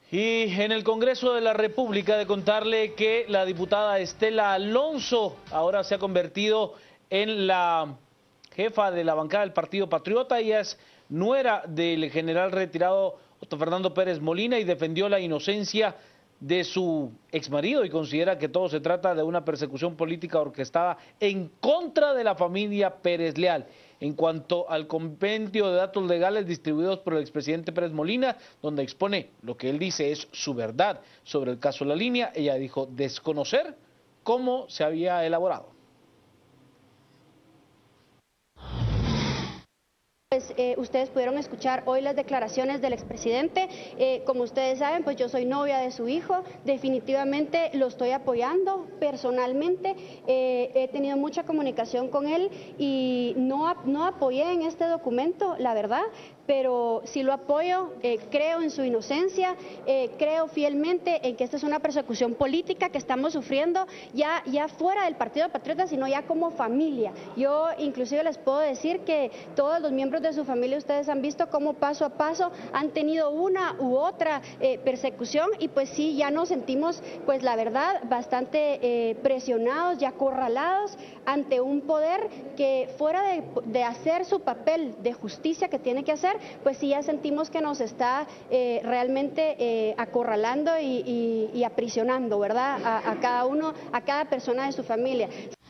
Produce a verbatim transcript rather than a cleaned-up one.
Y en el Congreso de la República, de contarle que la diputada Estela Alonso ahora se ha convertido en la jefa de la bancada del Partido Patriota. Ella es nuera del general retirado Otto Fernando Pérez Molina y defendió la inocencia de su exmarido y considera que todo se trata de una persecución política orquestada en contra de la familia Pérez Leal. En cuanto al compendio de datos legales distribuidos por el expresidente Pérez Molina, donde expone lo que él dice es su verdad sobre el caso La Línea, ella dijo desconocer cómo se había elaborado. Pues, eh, ustedes pudieron escuchar hoy las declaraciones del expresidente. Eh, como ustedes saben, pues yo soy novia de su hijo, definitivamente lo estoy apoyando personalmente, eh, he tenido mucha comunicación con él y no, no apoyé en este documento, la verdad, pero sí lo apoyo, eh, creo en su inocencia, eh, creo fielmente en que esta es una persecución política que estamos sufriendo ya, ya fuera del Partido Patriota, sino ya como familia. Yo inclusive les puedo decir que todos los miembros de su familia, ustedes han visto cómo paso a paso han tenido una u otra eh, persecución y pues sí, ya nos sentimos, pues la verdad, bastante eh, presionados y acorralados ante un poder que fuera de, de hacer su papel de justicia que tiene que hacer, pues sí ya sentimos que nos está eh, realmente eh, acorralando y, y, y aprisionando, ¿verdad? A, a cada uno, a cada persona de su familia.